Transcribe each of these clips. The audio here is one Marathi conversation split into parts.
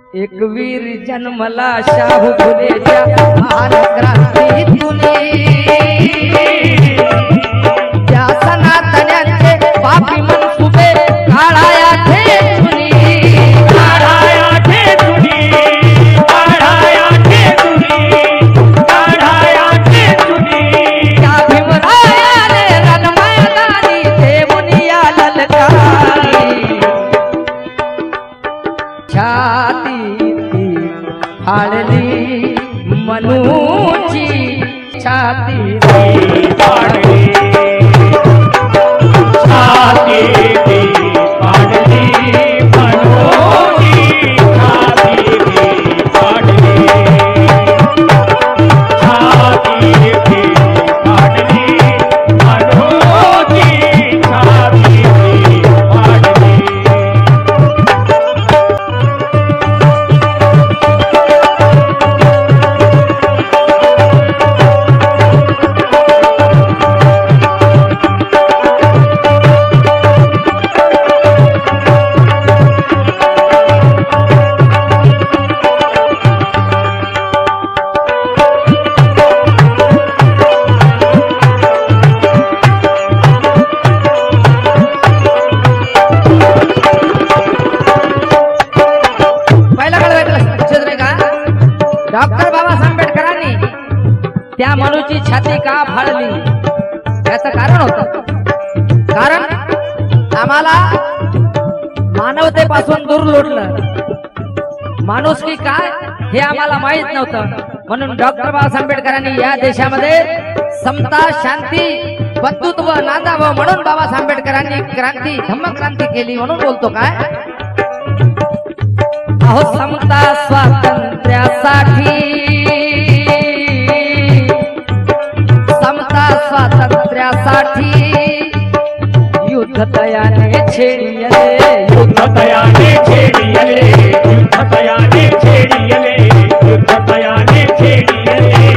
एक वीर जन्मला शाहू फुलेच्या महान क्रांतीतुनी त्या सनातन्यांचे पापी मनसुबे काढाया ठेचुनी त्या भीमरायाने रणमैदानी देवुनिया ललकारी छाती फाड़ली मनूची छाती फाड़ली छाती फाड़ली मनूची छाती फाड़ली छाती फाड़ली मनूची छाती फाड़ली। डॉक्टर बाबासाहेब आंबेडकरांनी त्या मनूची छाती का फाडली याचं कारण होतं। कारण आम्हाला मानवतेपासून दूर लोटलं, माणुसकी काय हे आम्हाला माहित नव्हतं। म्हणून डॉक्टर बाबासाहेब आंबेडकरांनी या देशामध्ये समता, शांती, बंधुत्व नांदावं म्हणून बाबासाहेब आंबेडकरांनी क्रांती, धम्मक्रांती केली। म्हणून बोलतो काय, अहो समता स्वातंत्र्यासाठी, समता स्वातंत्र्यासाठी युद्ध तयाने छेडियले, युद्ध तयाने छेडियले, युद्ध तयाने छेडियले, युद्ध तयाने छेडियले।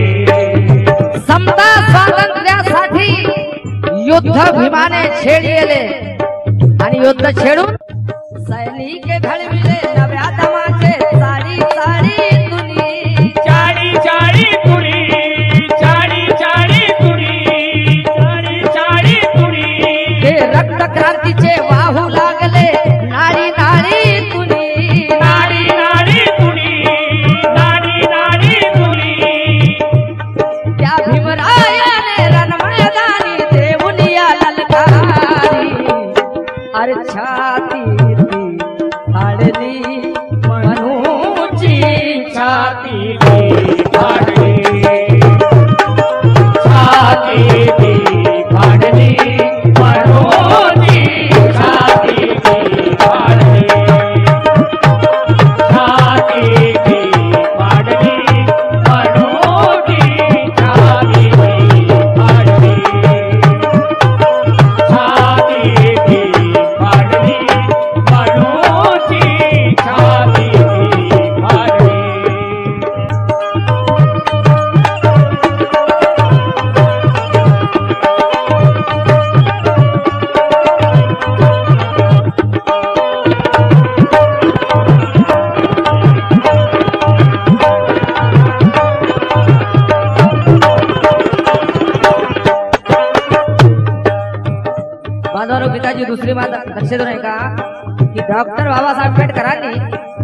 समता स्वातंत्र्यासाठी युद्ध भीमाने छेडियले आणि युद्ध छेडून सैनिक घडविले नव्या दमाचे चाळी चाळी तुनी, चाळी चाळी तुनी, चाळी चाळी तुनी, चाळी चाळी तुनी। हे रक्त क्रांतीचे वाहू लागले नाडी नाडी तुनी, नाडी नाडी तुनी, नाडी नाडी तुनी। त्या भीमरायाने रणमैदानी देवुनिया ललकारी, अरे छाती फाड़ली मनूची छाती फाड़ली, छाती फाड़ली मनूची छाती फाड़ली, छाती फाड़ली मनूची छाती फाड़ली, छाती फाड़ली मनूची छाती फाड़ली। बांधवांनो, पिताजी दुसरी बात लक्ष देऊ नये का की डॉक्टर बाबासाहेब आंबेडकरांनी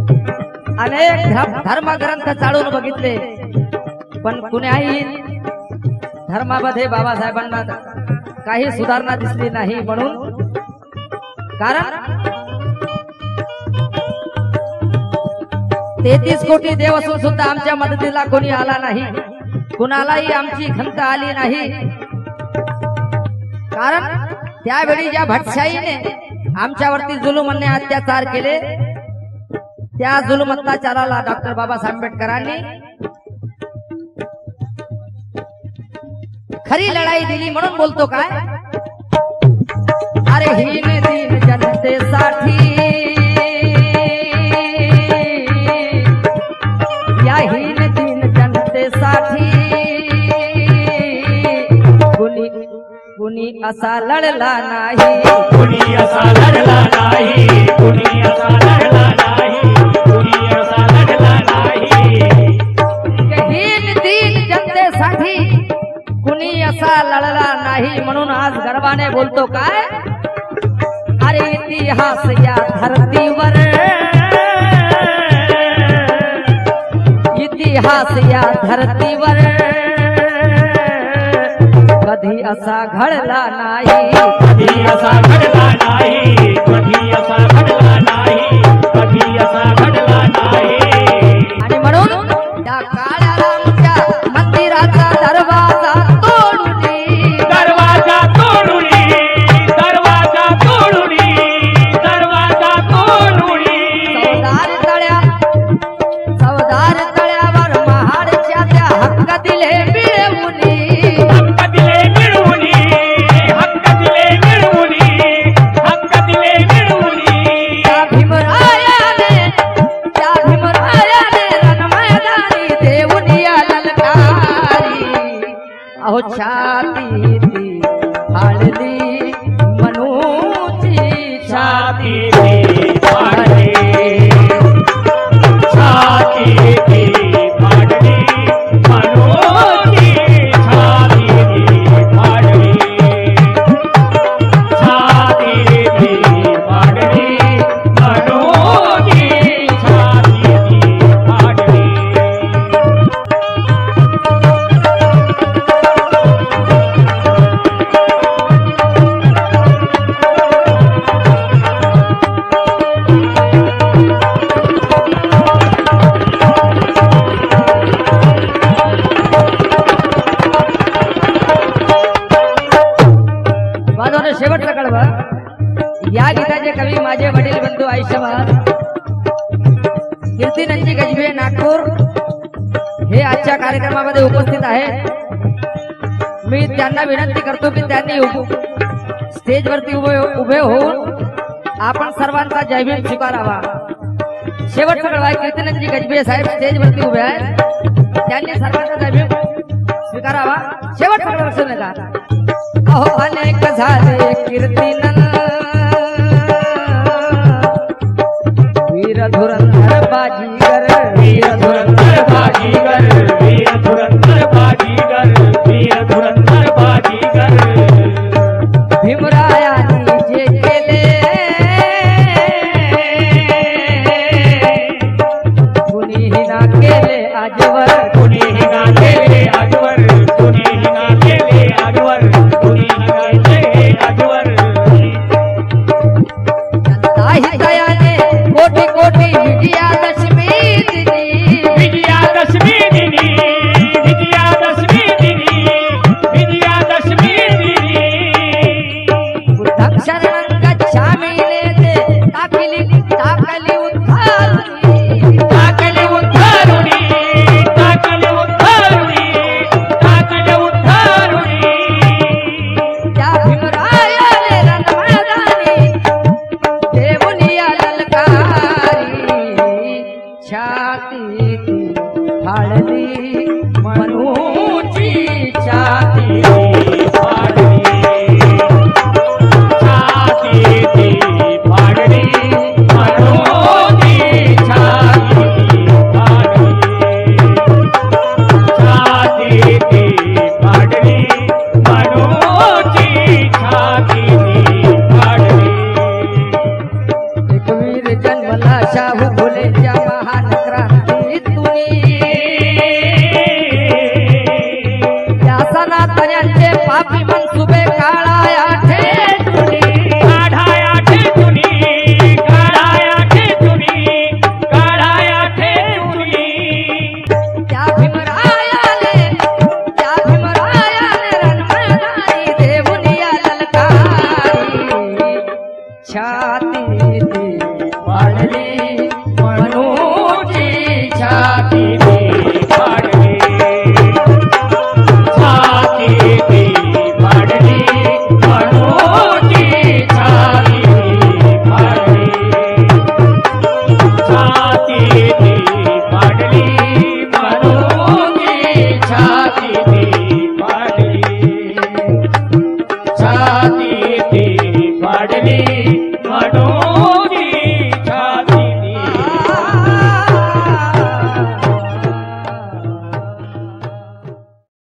अनेक धर्मग्रंथ चाळून बघितले, पण कुण्याही धर्मामध्ये बाबासाहेबांना काही सुधारणा दिसली नाही। म्हणून कारण 33 कोटी देव असून सुद्धा आमच्या मदतीला कोणी आला नाही, कुणालाही आमची खंत आली नाही। कारण त्यावेळी ज्या भटशाहीने आमच्यावरती जुलूम आणि अत्याचार केले, त्या जुलूम अत्याचाराला डॉक्टर बाबासाहेब आंबेडकरांनी खरी लढाई दिली। म्हणून बोलतो काय, अरे हीन दीन जनतेसाठी, या हीन दीन जनतेसाठी कुणी असा लढला नाही, कुणी असा लढला नाही, कुणी असा लढला नाही, कुणी नाही म्हणून आज गर्वाने बोलतो काय, अरे इतिहास या धरतीवर, इतिहास या धरतीवर कधी असा घडला नाही, कधी असा घडला नाही, कधी असा घडला नाही, कधी असा घडला नाही. आणि म्हणून त्या काळ्या रामच्या मंदिराचा दरवाजा तोडून, दरवाजा तोडुनी, दरवाजा तोडुनी, दरवाजा तोडुनी, चवदार तळ्यावर महाडच्या त्या हक्क दिले मिळवून, हक्क दिले मिळवुनी, हक्क दिले मिळवुनी, हक्क दिले मिळवुनी. त्या भीमरायाने रणमैदानी देऊन या ललकारी, अहो छाती ती फाळली मनूची छाती, छाती फाडली, छाती फाडली, मनोची छाती फाडली, छाती फाडली, मनोची छाती फाडली. माझं शेवटचं कळवा, या गीताचे कवी माझे वडील बंधू आयुष्यभर कीर्तिनंजी गजबे नागपूर हे आजच्या कार्यक्रमामध्ये उपस्थित आहेत. मी त्यांना विनंती करतो की त्यांनी स्टेजवरती उभे होऊन आपण सर्वांचा जयभीम स्वीकारावा. शेवटचं कळवा, कीर्तिनंजी गजबे साहेब स्टेजवरती उभे आहेत, त्यांनी सर्वांचा जयभीम स्वीकारावा. शेवटचं कळवा सुरू नका. अहो अनेक झाले कीर्तिनंद वीर धुरंधर बाजीगर, वीर धुरंधर बाजीगर, वीर धुरंधर बाजीगर, वीर धुरंधर बाजीगर. भीमरायाने जे केले कुणीही ना केले आजवर, कुणीही ना केले आजवर, कुणीही ना केले आजवर, कुणीही ना केले आजवर. साहित्याने कोटी कोटी विजयादशमी दिली, विजयादशमी दिनी, विजयादशमी दिनी, विजयादशमी दिनी. बुद्धं शरणं गच्छामि नेते टाकली उद्धारुनी, टाकले उद्धारुनी, टाकले उद्धारुनी, टाकले उद्धारुनी. त्या भीमरायाने रणमैदानी देऊन या ललकारी, छाती ती फाळली मनूची छाती, फाडली, छाती फाडली, मनोची छाती फाडली, छाती फाडली, मनोची छाती फाडली. एक वीर जन्मला शाहू फुलेच्या महान क्रांतीतून,